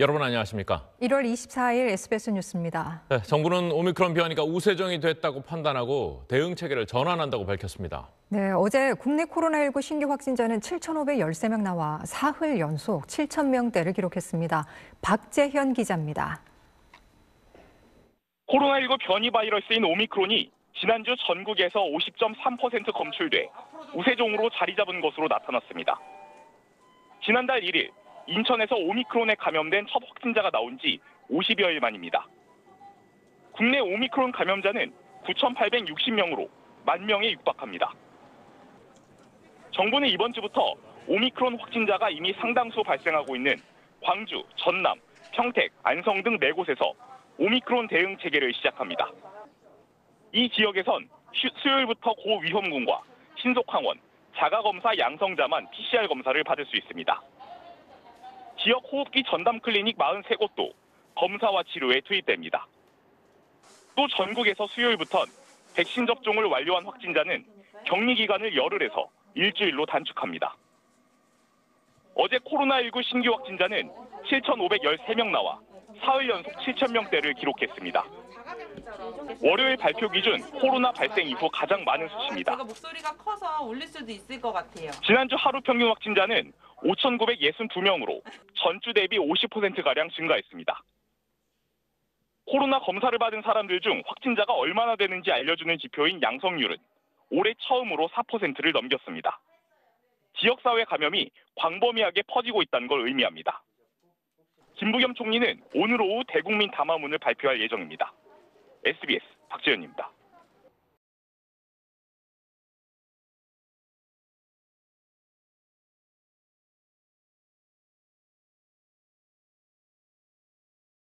여러분 안녕하십니까? 1월 24일 SBS 뉴스입니다. 네, 정부는 오미크론 변이가 우세종이 됐다고 판단하고 대응 체계를 전환한다고 밝혔습니다. 네, 어제 국내 코로나19 신규 확진자는 7,513명 나와 사흘 연속 7,000명대를 기록했습니다. 박재현 기자입니다. 코로나19 변이 바이러스인 오미크론이 지난주 전국에서 50.3% 검출돼 우세종으로 자리 잡은 것으로 나타났습니다. 지난달 1일 인천에서 오미크론에 감염된 첫 확진자가 나온 지 50여일 만입니다. 국내 오미크론 감염자는 9,860명으로 10,000명에 육박합니다. 정부는 이번 주부터 오미크론 확진자가 이미 상당수 발생하고 있는 광주, 전남, 평택, 안성 등 4곳에서 오미크론 대응 체계를 시작합니다. 이 지역에선 수요일부터 고위험군과 신속항원, 자가검사 양성자만 PCR 검사를 받을 수 있습니다. 지역 호흡기 전담 클리닉 43곳도 검사와 치료에 투입됩니다. 또 전국에서 수요일부터 백신 접종을 완료한 확진자는 격리 기간을 열흘에서 일주일로 단축합니다. 어제 코로나19 신규 확진자는 7,513명 나와 사흘 연속 7,000명대를 기록했습니다. 월요일 발표 기준 코로나 발생 이후 가장 많은 수치입니다. 제가 목소리가 커서 올릴 수도 있을 것 같아요. 지난주 하루 평균 확진자는 5,962명으로 전주 대비 50%가량 증가했습니다. 코로나 검사를 받은 사람들 중 확진자가 얼마나 되는지 알려주는 지표인 양성률은 올해 처음으로 4%를 넘겼습니다. 지역사회 감염이 광범위하게 퍼지고 있다는 걸 의미합니다. 김부겸 총리는 오늘 오후 대국민 담화문을 발표할 예정입니다. SBS 박재현입니다.